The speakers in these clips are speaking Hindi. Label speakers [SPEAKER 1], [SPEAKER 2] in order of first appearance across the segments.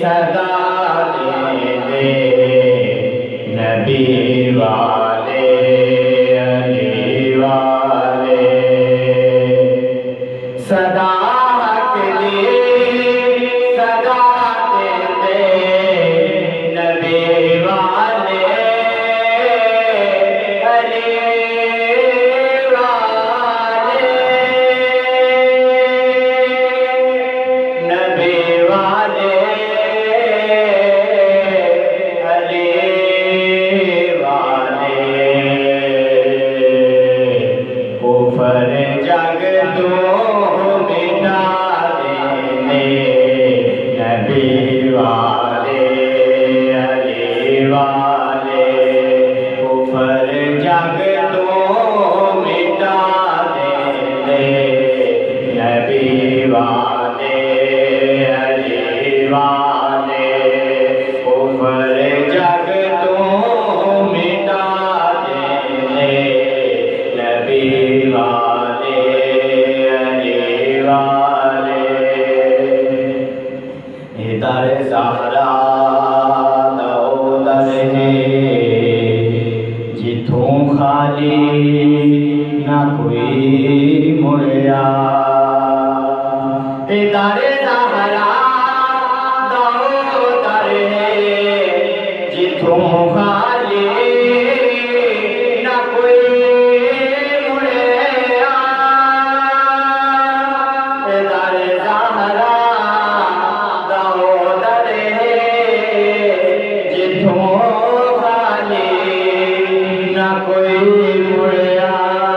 [SPEAKER 1] सदा दे नबी वाले अली वाले सदा हक दे सदा दे नबी वाले अली वाले नबी वाले अली वाले कुफर जग तो मिटा देने नबी वाले अली वाले कुफर जग तो मिटा देने नबी वाले अली वाले कुफर जग तो मिटा देने नबी वाले अली वाले दर ज़हरा दो दर है जिथों खाली ना कोई मुड़िया दर ज़हरा दो दर है जिथों खाली ना कोई मुड़िया दर ज़हरा कोई मुड़िया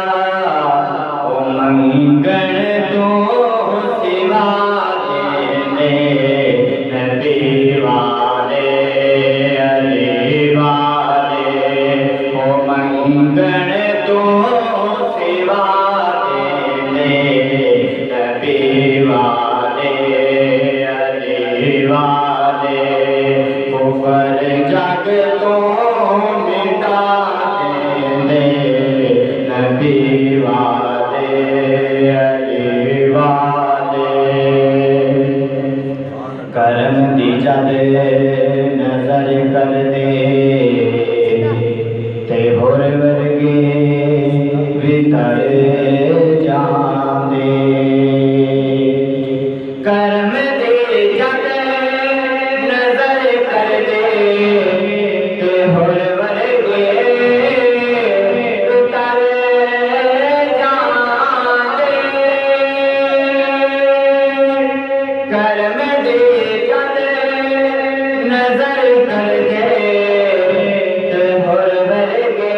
[SPEAKER 1] ओ मंगण तो सिवा देने नबी वाले अली वाले ओ मंगण तो सिवा देने नबी वाले अली वाले कुफर जग तो मिटा नबी वाले अली वाले करम दी जद नजर कर दे ते होर वर्गे भीतर जांदे करम दी जद नजर कर दे ते होर करम दे जद नजर कर दे ते होर वर्गे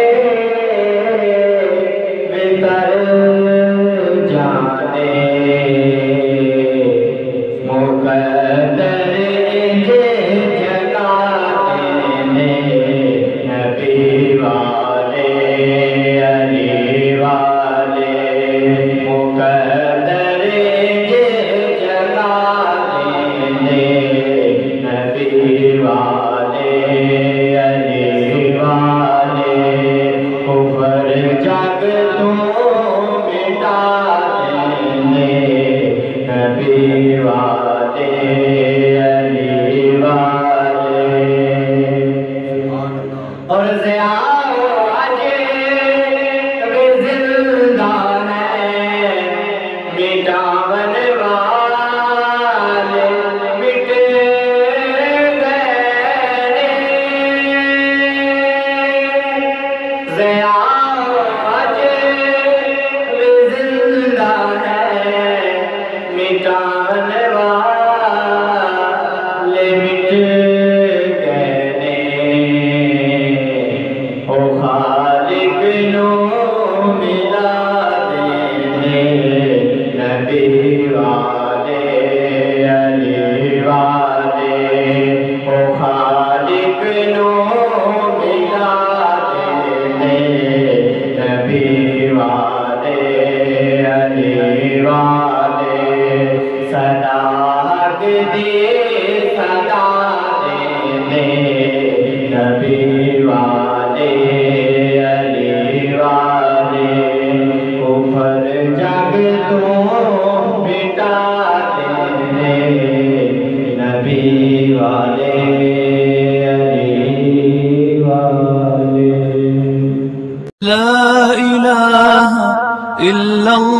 [SPEAKER 1] भीतर जाने मुकद्दर जे जगा देने नबी वाले अली वाले मुकद्दर नबी वाले अली वाले कुफर जग तो मिटा देने नबी वाले अली वाले और ज़ियाओ आजे वे जिंदा है मिटावन वाले मिटे जिंदा है मिटावन वाले मिट गए ओ खालिक नो मिला देने नबी वाले अली वाले ओ खालिक नो मिला देने नबी वाले अली वाले सदा हक दे सदा देने नबी वाले अली वाले कुफर जग तो मिटा देने नबी
[SPEAKER 2] لا إله إلا